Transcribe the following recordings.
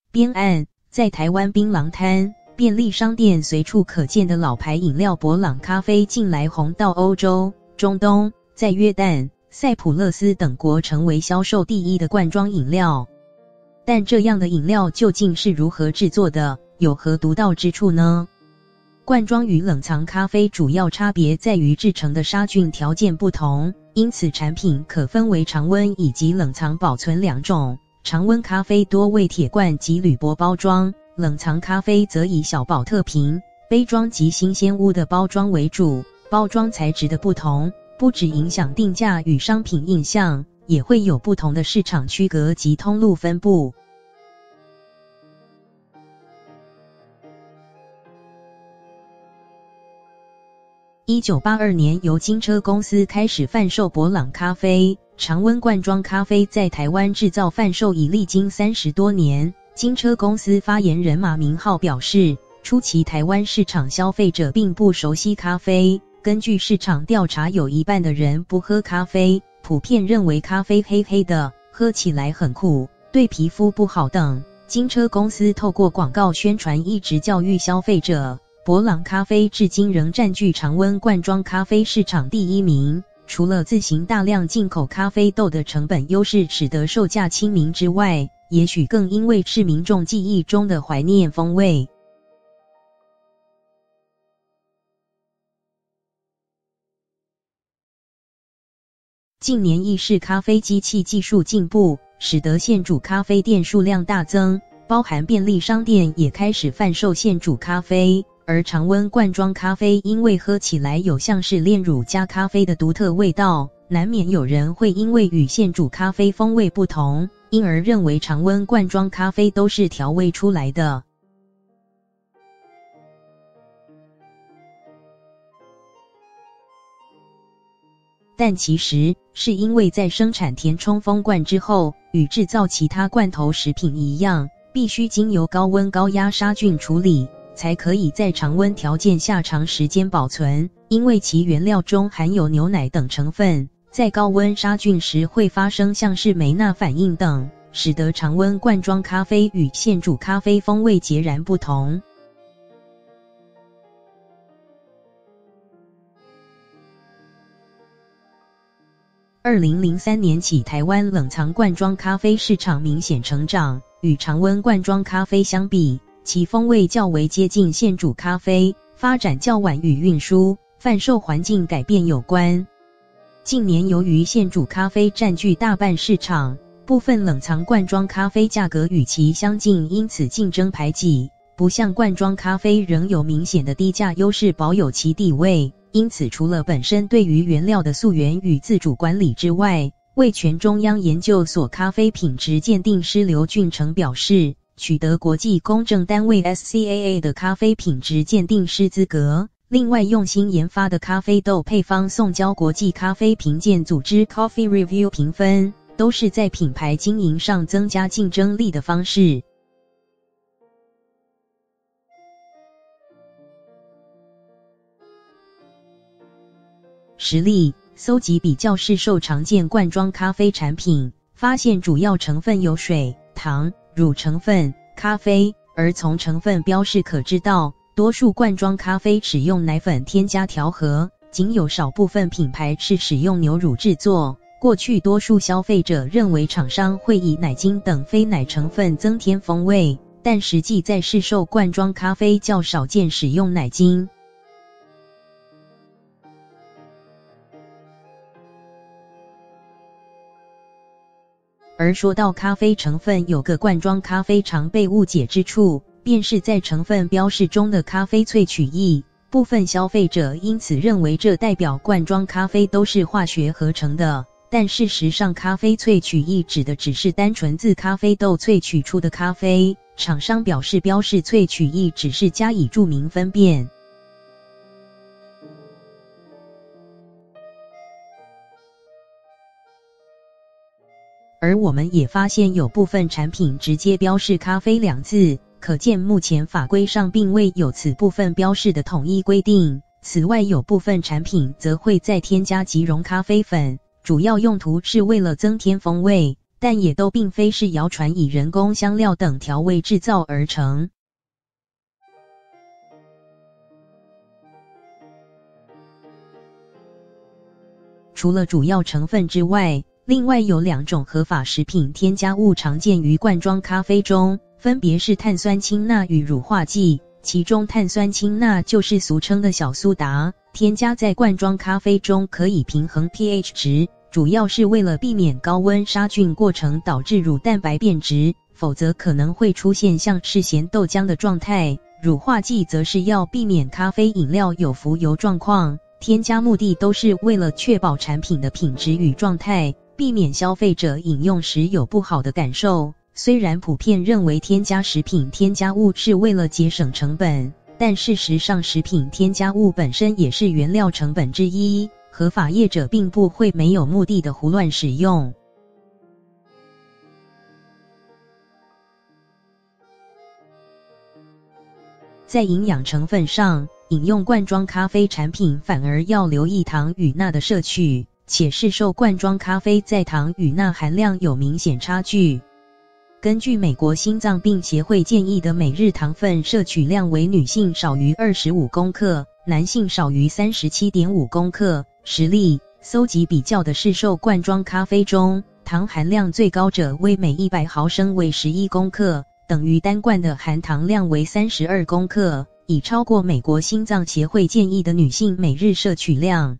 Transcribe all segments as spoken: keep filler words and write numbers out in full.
边岸，在台湾槟榔摊、便利商店随处可见的老牌饮料伯朗咖啡近来红到欧洲、中东，在约旦、塞浦路斯等国成为销售第一的罐装饮料。但这样的饮料究竟是如何制作的，有何独到之处呢？罐装与冷藏咖啡主要差别在于制成的杀菌条件不同，因此产品可分为常温以及冷藏保存两种。常温咖啡多为铁罐及铝箔包装，冷藏咖啡则以小宝特瓶、杯装及新鲜屋的包装为主。包装材质的不同，不只影响定价与商品印象，也会有不同的市场区隔及通路分布。一九八二年由金车公司开始贩售伯朗咖啡，常温罐装咖啡在台湾制造贩售已历经三十多年。金车公司发言人马明浩表示，初期台湾市场消费者并不熟悉咖啡，根据市场调查，有一半的人不喝咖啡，普遍认为咖啡黑黑的，喝起来很苦，对皮肤不好等。金车公司透过广告宣传一直教育消费者。伯朗咖啡至今仍占据常温罐装咖啡市场第一名，除了自行大量进口咖啡豆的成本优势使得售价亲民之外，也许更因为是民众记忆中的怀念风味。近年意式咖啡机器技术进步，使得现煮咖啡店数量大增，包含便利商店也开始贩售现煮咖啡。而常温罐装咖啡因为喝起来有像是炼乳加咖啡的独特味道，难免有人会因为与现煮咖啡风味不同，因而认为常温罐装咖啡都是调味出来的。但其实是因为在生产填充封罐之后，与制造其他罐头食品一样，必须经由高温高压杀菌处理，才可以在常温条件下长时间保存。因为其原料中含有牛奶等成分，在高温杀菌时会发生像是梅纳反应等，使得常温罐装咖啡与现煮咖啡风味截然不同。二零零三年起，台湾冷藏罐装咖啡市场明显成长，与常温罐装咖啡相比，其风味较为接近现煮咖啡，发展较晚与运输、贩售环境改变有关。近年由于现煮咖啡占据大半市场，部分冷藏罐装咖啡价格与其相近，因此竞争排挤，不像罐装咖啡仍有明显的低价优势保有其地位。因此除了本身对于原料的溯源与自主管理之外，味全中央研究所咖啡品质鉴定师刘俊成表示，取得国际公证单位 S C A A 的咖啡品质鉴定师资格，另外用心研发的咖啡豆配方送交国际咖啡评鉴组织 Coffee Review 评分，都是在品牌经营上增加竞争力的方式。实例搜集比较市售常见罐装咖啡产品，发现主要成分有水、糖、乳成分、咖啡，而从成分标示可知道，多数罐装咖啡使用奶粉添加调和，仅有少部分品牌是使用牛乳制作。过去多数消费者认为厂商会以奶精等非奶成分增添风味，但实际在市售罐装咖啡较少见使用奶精。而说到咖啡成分，有个罐装咖啡常被误解之处，便是在成分标示中的咖啡萃取液，部分消费者因此认为这代表罐装咖啡都是化学合成的，但事实上咖啡萃取液指的只是单纯自咖啡豆萃取出的咖啡，厂商表示标示萃取液只是加以注明分辨。而我们也发现有部分产品直接标示咖啡两字，可见目前法规上并未有此部分标示的统一规定。此外有部分产品则会再添加即溶咖啡粉，主要用途是为了增添风味， 但也都并非是谣传以人工香料等调味制造而成。除了主要成分之外，另外有两种合法食品添加物常见于罐装咖啡中，分别是碳酸氢钠与乳化剂。其中碳酸氢钠就是俗称的小苏打，添加在罐装咖啡中可以平衡 pH 值，主要是为了避免高温杀菌过程导致乳蛋白变质，否则可能会出现像赤咸豆浆的状态。乳化剂则是要避免咖啡饮料有浮油状况，添加目的都是为了确保产品的品质与状态，避免消费者饮用时有不好的感受。虽然普遍认为添加食品添加物是为了节省成本，但事实上食品添加物本身也是原料成本之一，合法业者并不会没有目的的胡乱使用。在营养成分上，饮用罐装咖啡产品反而要留意糖与钠的摄取，且市售罐装咖啡在糖与钠含量有明显差距。根据美国心脏病协会建议的每日糖分摄取量为女性少于二十五公克，男性少于 三十七点五公克。实例，搜集比较的市售罐装咖啡中，糖含量最高者为每一百毫升为十一公克，等于单罐的含糖量为三十二公克，已超过美国心脏协会建议的女性每日摄取量。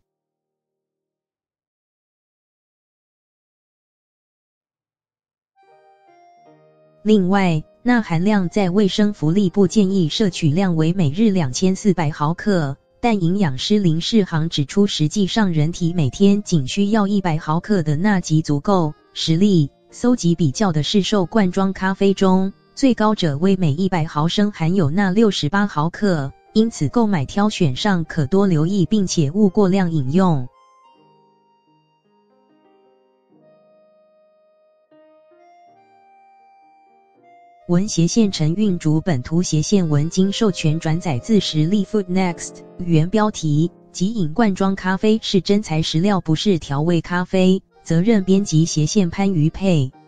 另外，钠含量在卫生福利部建议摄取量为每日两千四百毫克，但营养师林世航指出，实际上人体每天仅需要一百毫克的钠即足够。实例，搜集比较的市售罐装咖啡中，最高者为每一百毫升含有钠六十八毫克，因此购买挑选上可多留意，并且勿过量饮用。文斜线承运竹本图斜线文经授权转载自实力 Food Next。 原标题：即饮罐装咖啡是真材实料，不是调味咖啡。责任编辑斜线潘于佩。